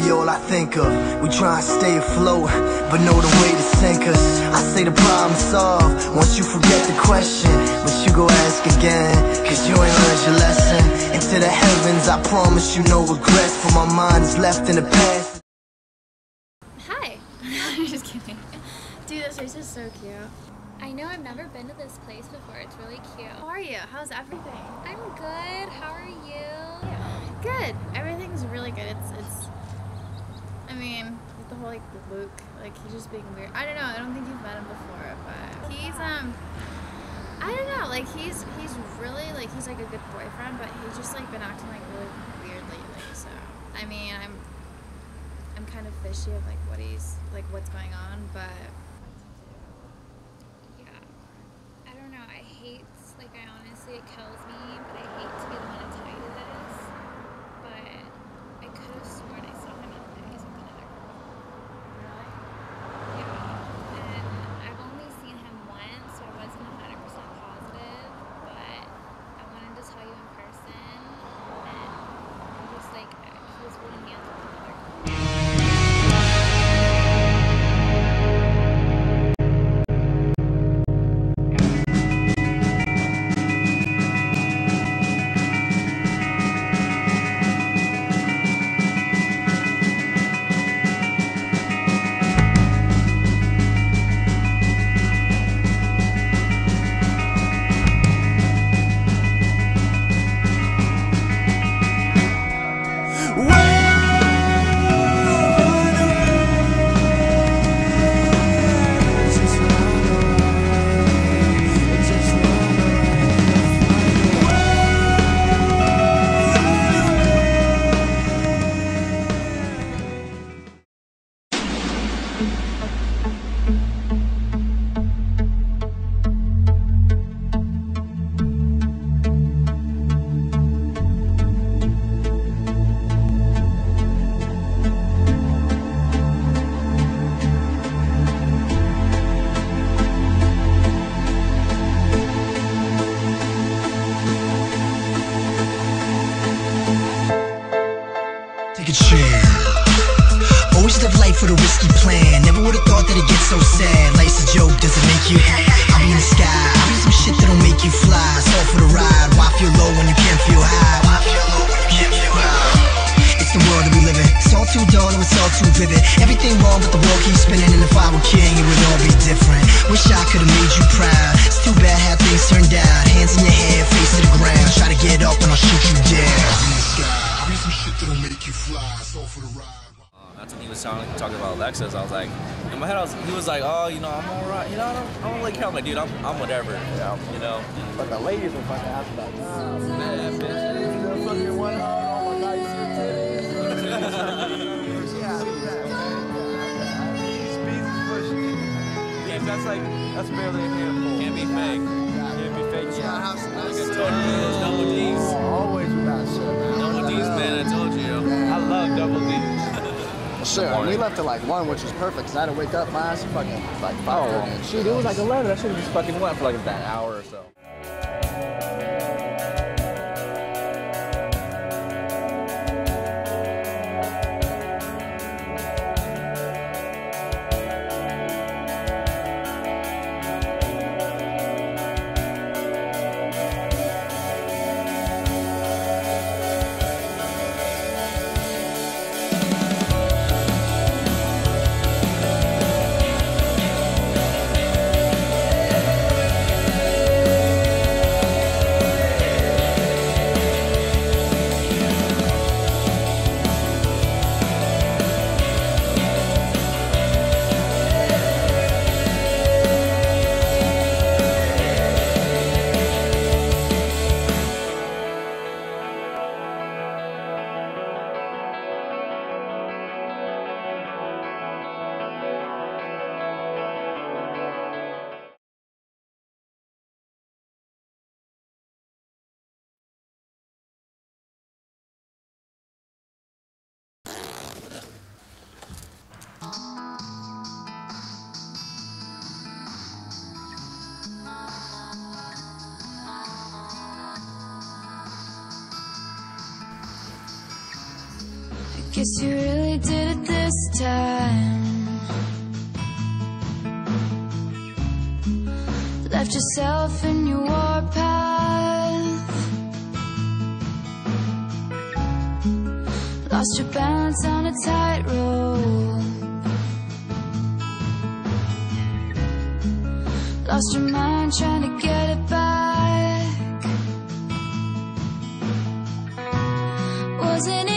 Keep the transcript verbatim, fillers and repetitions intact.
be all I think of. We try and stay afloat, but know the way to sink us. I say the problem solved once you forget the question, but you go ask again, cause you ain't learned your lesson. Into the heavens, I promise you no regrets, for my mind is left in the past. Hi. I'm just kidding. Dude, this place is so cute. I know, I've never been to this place before. It's really cute. How are you? How's everything? I'm good. How are you? Good. Everything's really good. It's, it's, I mean, with the whole, like, Luke, like, he's just being weird. I don't know. I don't think you've met him before, but he's, um, I don't know. Like, he's, he's really, like, he's, like, a good boyfriend, but he's just, like, been acting, like, really weird lately, so, I mean, I'm, I'm kind of fishy of, like, what he's, like, what's going on, but I hate, like, I honestly, it kills me, but I hate to be the one to tell you this, but I could have sworn I saw him at days with another girl. really? Yeah, and I've only seen him once, so I wasn't one hundred percent positive, but I wanted to tell you in person, and I'm just like, he was holding hands with another girl. Take a chance. Always live life with a risky plan. Never would've thought that it gets so sad. Life's a joke, does it make you? I'll be in the sky, I'll be some shit that don't make you fly. It's all for the ride. Why feel low when you can't feel high? Why feel low when you can't feel high? It's the world that we live in. It's all too dull, it's all too vivid. Everything wrong, but the world keeps spinning. And if I were king, it would all be different. Wish I could've made you proud. It's too bad how things turned out. Hands in your hair, face to the ground. Try to get up and I'll shoot you down. In the sky, I'll be some shit that'll make you fly. It's all for the ride. That's when he was talking, talking about Alexis. I was like, in my head, I was, he was like, oh, you know, I'm all right. You know, I don't, I don't really care. I'm like, dude, I'm, I'm whatever. Yeah. You know. But the ladies are fucking after that. Nah, man, bitch. You know, fucking one. Oh my God, you see the titties? Yeah, these beats pushing. Yeah, that's like, that's barely a handful. Can't be fake. Can't be fake. Yeah, I have some nice I told you, it's double D's. Oh, always with that shit, man. Double D's, man. I told you. I love double D's. Sure, Morning. we left at like one, which was perfect, because I had to wake up my ass fucking like five thirty. Oh, shoot, it was like eleven. I should have just fucking went for like that hour or so. Guess you really did this time. Left yourself in your warpath. Lost your balance on a tightrope. Lost your mind trying to get it back. Wasn't